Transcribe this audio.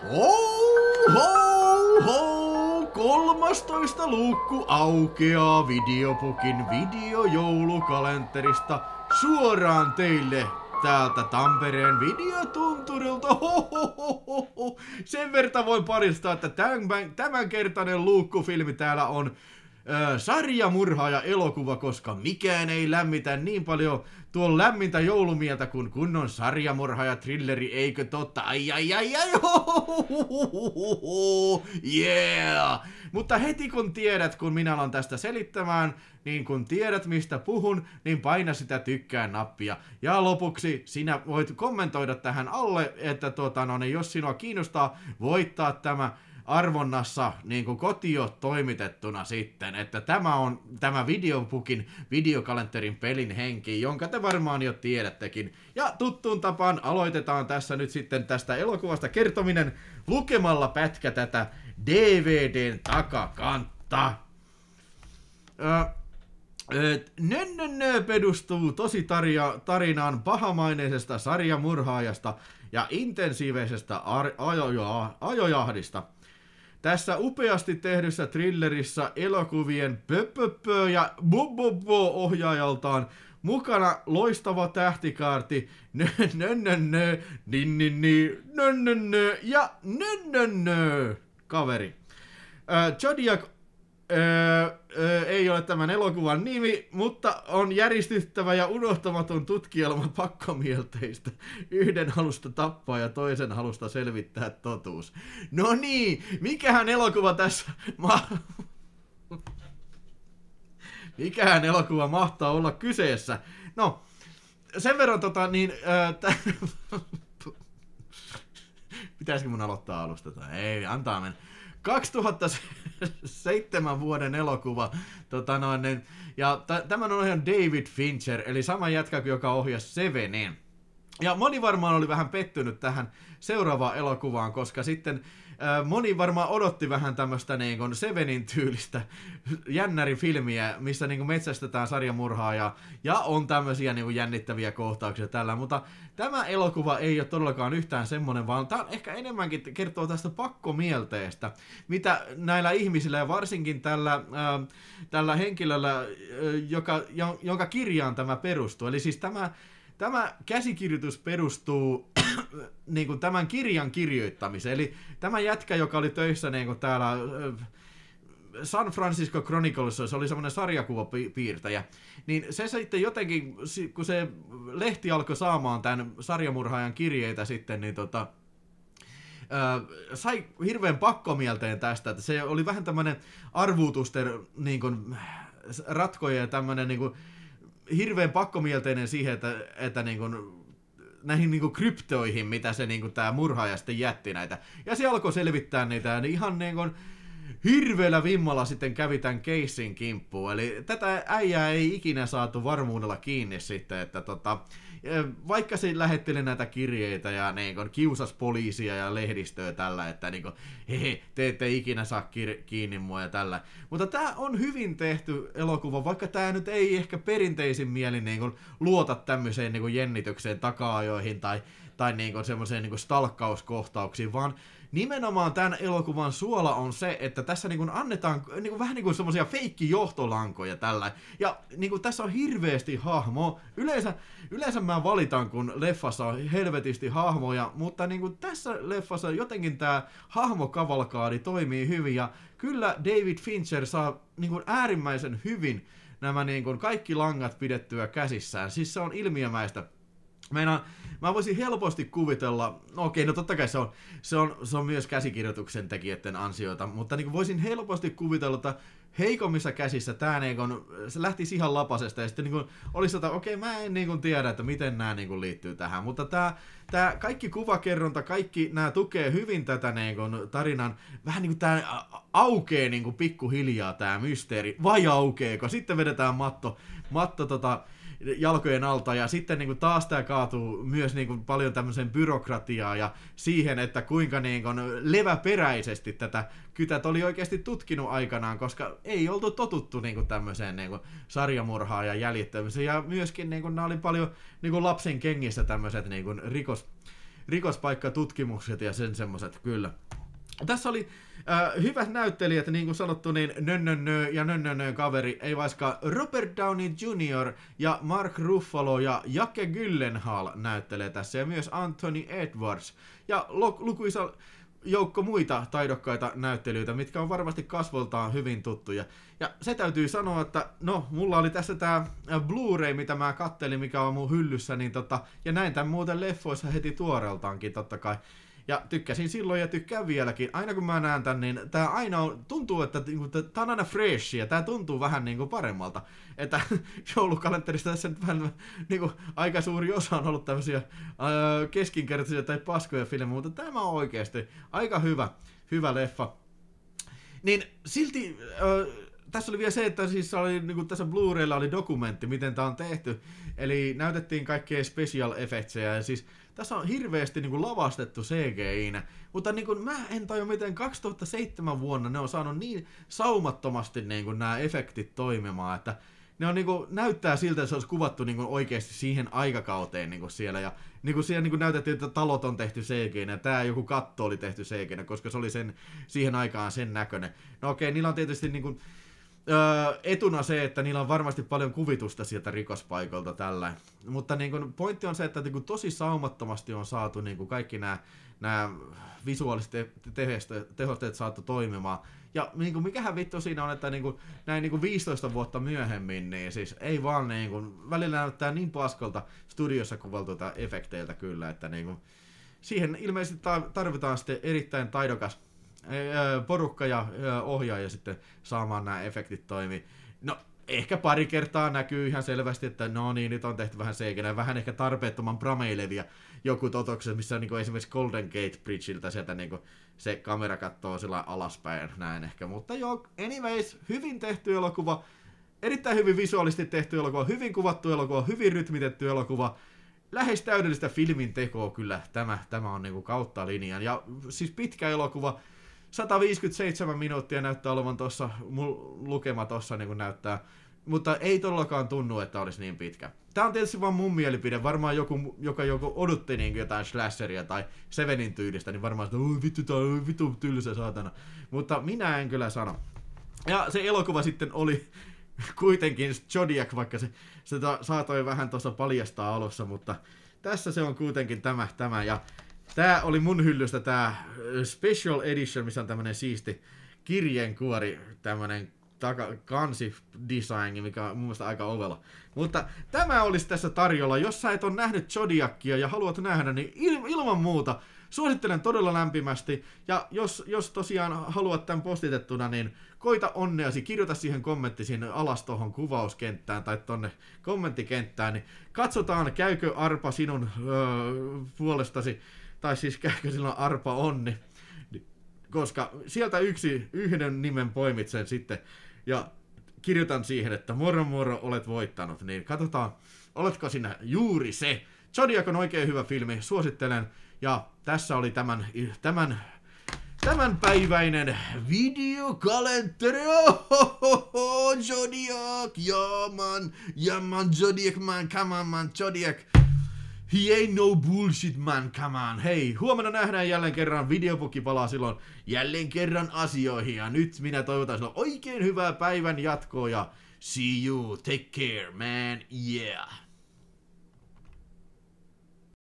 Ho, ho, ho! 13 luukku aukeaa Videopukin videojoulukalenterista suoraan teille täältä Tampereen videotunturilta. Ho. Sen verran voin paristaa, että tämänkertainen luukkufilmi täällä on sarjamurhaaja elokuva, koska mikään ei lämmitä niin paljon tuon lämmintä joulumieltä kuin kunnon sarjamurhaaja thrilleri, eikö totta? Ai, yeah! Mutta heti kun tiedät, kun minä alan tästä selittämään, niin kun tiedät mistä puhun, niin paina sitä tykkää nappia. Ja lopuksi sinä voit kommentoida tähän alle, että jos sinua kiinnostaa voittaa tämä arvonnassa niin kuin kotio toimitettuna sitten, että tämä on tämä Videopukin videokalenterin pelin henki, jonka te varmaan jo tiedättekin. Ja tuttuun tapaan aloitetaan tässä nyt sitten tästä elokuvasta kertominen lukemalla pätkä tätä DVDn takakantta. Nönnönnö perustuu tosi tarinaan pahamaineisesta sarjamurhaajasta ja intensiivisestä ajojahdista. Tässä upeasti tehdyssä thrillerissä elokuvien pöpöpö ja bobobo ohjaajaltaan mukana loistava tähtikaarti nönnönnö, nönnönnö ja nönnönnö kaveri. Zodiac ei ole tämän elokuvan nimi, mutta on järistyttävä ja unohtamaton tutkielma pakkomielteistä. Yhden halusta tappaa ja toisen halusta selvittää totuus. No niin, mikähän elokuva tässä mikähän elokuva mahtaa olla kyseessä? No, sen verran pitäisikö mun aloittaa alusta? Ei, antaa mennä. 2007 vuoden elokuva, ja tämän on ohjannut David Fincher, eli sama jätkä, joka ohjasi Sevenin. Ja moni varmaan oli vähän pettynyt tähän seuraavaan elokuvaan, koska sitten moni varmaan odotti vähän tämmöistä niin kuin Sevenin tyylistä jännärifilmiä, missä niin kuin metsästetään sarjamurhaa ja on tämmöisiä niin kuin jännittäviä kohtauksia tällä, mutta tämä elokuva ei ole todellakaan yhtään semmoinen, vaan tämä ehkä enemmänkin kertoo tästä pakkomielteestä, mitä näillä ihmisillä ja varsinkin tällä henkilöllä, jonka kirjaan tämä perustuu. Eli siis tämä käsikirjoitus perustuu niin kuin tämän kirjan kirjoittamiseen. Eli tämä jätkä, joka oli töissä niin kuin täällä San Francisco Chronicles, se oli semmoinen sarjakuvapiirtäjä, niin se sitten jotenkin, kun se lehti alkoi saamaan tämän sarjamurhaajan kirjeitä sitten, niin sai hirveän pakkomielteen tästä, että se oli vähän tämmöinen arvuutusten niin kuin ratkoja ja tämmöinen niin kuin hirveän pakkomielteinen siihen, että niin kuin näihin niin kuin kryptoihin, mitä se niin kuin tää murhaaja sitten jätti näitä. Ja se alkoi selvittää niitä, ja ihan niin kuin hirveällä vimmalla sitten kävi tämän keissin kimppuun. Eli tätä äijää ei ikinä saatu varmuudella kiinni sitten, että vaikka se lähetteli näitä kirjeitä ja niin kuin kiusasi poliisia ja lehdistöä tällä, että niin kuin, te ette ikinä saa kiinni mua ja tällä. Mutta tää on hyvin tehty elokuva, vaikka tää nyt ei ehkä perinteisin mielin niin kuin luota tämmöiseen niin kuin jännitykseen taka-ajoihin tai niin kuin semmoiseen niin kuin stalkkauskohtauksiin, vaan nimenomaan tämän elokuvan suola on se, että tässä niin kuin annetaan niin kuin vähän niin kuin semmoisia feikkijohtolankoja tällä. Ja niin kuin tässä on hirveästi hahmoa. Yleensä mä valitan, kun leffassa on helvetisti hahmoja, mutta niin kuin tässä leffassa jotenkin tämä hahmokavalkaadi toimii hyvin. Ja kyllä David Fincher saa niin kuin äärimmäisen hyvin nämä niin kuin kaikki langat pidettyä käsissään. Siis se on ilmiömäistä. Mä voisin helposti kuvitella, no totta kai se on myös käsikirjoituksen tekijöiden ansioita, mutta niin voisin helposti kuvitella, että heikommissa käsissä tää niin kun, se lähtisi ihan lapasesta ja sitten niin olisi mä en niin kun tiedä, että miten nämä niin kun liittyy tähän, mutta tää kaikki kuvakerronta, kaikki nämä tukee hyvin tätä niin kun tarinan, vähän niin kuin tää aukeaa niin kun pikkuhiljaa tää mysteeri, vai aukeeko, sitten vedetään matto jalkojen alta, ja sitten niin kuin taas tämä kaatuu myös niin kuin paljon tämmöiseen byrokratiaan ja siihen, että kuinka niin kuin leväperäisesti tätä kytät oli oikeasti tutkinut aikanaan, koska ei oltu totuttu niin kuin tämmöiseen niin kuin sarjamurhaan ja jäljittämiseen, ja myöskin niin kuin nämä oli paljon niin kuin lapsen kengissä tämmöiset niin kuin rikospaikkatutkimukset ja sen semmoset, kyllä. Tässä oli hyvät näyttelijät, niin kuin sanottu, niin nönnönnö kaveri, ei vaikka Robert Downey Jr. ja Mark Ruffalo ja Jake Gyllenhaal näyttelee tässä, ja myös Anthony Edwards, ja lukuisa joukko muita taidokkaita näyttelyitä, mitkä on varmasti kasvoltaan hyvin tuttuja. Ja se täytyy sanoa, että no, mulla oli tässä tää Blu-ray, mitä mä kattelin, mikä on mun hyllyssä, niin ja näin tän muuten leffoissa heti tuoreeltaankin totta kai. Ja tykkäsin silloin ja tykkään vieläkin. Aina kun mä näen tän, niin tää aina tuntuu, että tää on aina fresh ja tää tuntuu vähän niinku paremmalta. Että joulukalenterista tässä nyt vähän niinku aika suuri osa on ollut tämmösiä keskinkertaisia tai paskoja filmejä, mutta tämä on oikeesti aika hyvä leffa. Niin silti tässä oli vielä se, että siis oli, niinku tässä Blu-raylla oli dokumentti, miten tää on tehty. Eli näytettiin kaikkea special effectseja ja siis tässä on hirveästi niinku lavastettu CGI-nä, mutta niinku mä en tajua miten 2007 vuonna ne on saanut niin saumattomasti niinku nämä efektit toimimaan, että ne on niinku, näyttää siltä, että se olisi kuvattu niinku oikeasti siihen aikakauteen niinku siellä, ja niinku siellä niinku näytettiin, että talot on tehty CGI-nä, ja tää joku katto oli tehty CGI-nä, koska se oli siihen aikaan sen näköinen. No okei, niillä on tietysti niinku etuna se, että niillä on varmasti paljon kuvitusta sieltä rikospaikoilta tällä. Mutta niin kun, pointti on se, että niin kun, tosi saumattomasti on saatu niin kun, kaikki nämä visuaaliset tehosteet saatu toimimaan. Ja niin kun, mikähän vittu siinä on, että niin kun, näin niin kun 15 vuotta myöhemmin, niin siis ei vaan niin kun, välillä näyttää niin paskolta studiossa kuvaltuilta efekteiltä kyllä, että niin kun, siihen ilmeisesti tarvitaan sitten erittäin taidokas porukka ja ohjaaja sitten saamaan nämä efektit toimii. No, ehkä pari kertaa näkyy ihan selvästi, että no niin, nyt on tehty vähän seikenä, vähän ehkä tarpeettoman prameilevia joku totokset, missä on niin esimerkiksi Golden Gate Bridgeiltä sieltä niin se kamera katsoo sillä alaspäin, näin ehkä. Mutta joo, anyways, hyvin tehty elokuva, erittäin hyvin visuaalisesti tehty elokuva, hyvin kuvattu elokuva, hyvin rytmitetty elokuva, lähes täydellistä filmin tekoa kyllä tämä on niin kautta linjan. Ja siis pitkä elokuva, 157 minuuttia näyttää olevan tuossa, lukema tuossa niin näyttää, mutta ei todellakaan tunnu, että olisi niin pitkä. Tämä on tietysti vaan mun mielipide, varmaan joka odotti niin jotain slasheria tai Sevenin tyylistä, niin varmaan sitä, vittu, tää on vittu tylsä saatana. Mutta minä en kyllä sano. Ja se elokuva sitten oli kuitenkin Zodiac, vaikka se saatoi vähän tuossa paljastaa alussa, mutta tässä se on kuitenkin tämä ja tää oli mun hyllystä tää Special Edition, missä on tämmönen siisti kirjeenkuori, tämmönen kansi-design, mikä on mun mielestä aika ovela. Mutta tämä olisi tässä tarjolla. Jos sä et ole nähnyt Zodiacia ja haluat nähdä, niin ilman muuta suosittelen todella lämpimästi. Ja jos tosiaan haluat tämän postitettuna, niin koita onneasi, kirjoita siihen kommentti sinne alas tohon kuvauskenttään tai tonne kommenttikenttään, niin katsotaan, käykö arpa sinun puolestasi. Tai siis käykö silloin arpa onni, koska sieltä yhden nimen poimitsen sitten ja kirjoitan siihen, että moro olet voittanut, niin katsotaan, oletko sinä juuri se. Zodiac on oikein hyvä filmi, suosittelen, ja tässä oli tämänpäiväinen videokalenteri. Zodiac, yeah man, Zodiac man, come on man, Zodiac. He ain't no bullshit man, come on. Hei, huomenna nähdään jälleen kerran, videopukki palaa silloin jälleen kerran asioihin. Ja nyt minä toivotan sinulle oikein hyvää päivän jatkoa ja see you, take care man, yeah.